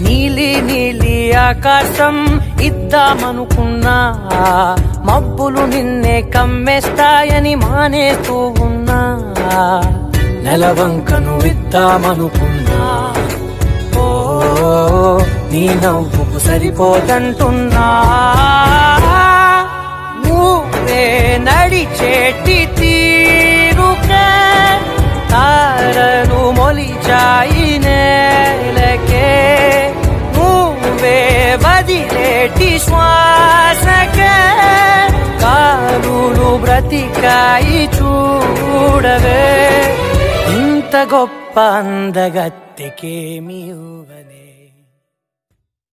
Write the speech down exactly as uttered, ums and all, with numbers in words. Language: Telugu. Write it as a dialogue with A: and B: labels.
A: నీలి నీలి ఆకాశం ఇద్దామనుకున్నా, మబ్బులు నిన్నే కమ్మేస్తాయని మానేస్తూ ఉన్నా. నెలవంకను ఇద్దామనుకున్నా, ఓ నీ నవ్వుకు సరిపోదంటున్నా. నువ్వే నడిచేటి తీరుకే తారలు మొలిచాయి నేలకే, నువ్వే వదిలేటి శ్వాసకే కారులు బ్రతికాయి చూడవే. ఇంత గొప్ప అందగత్తెకేమి ఇవ్వనే.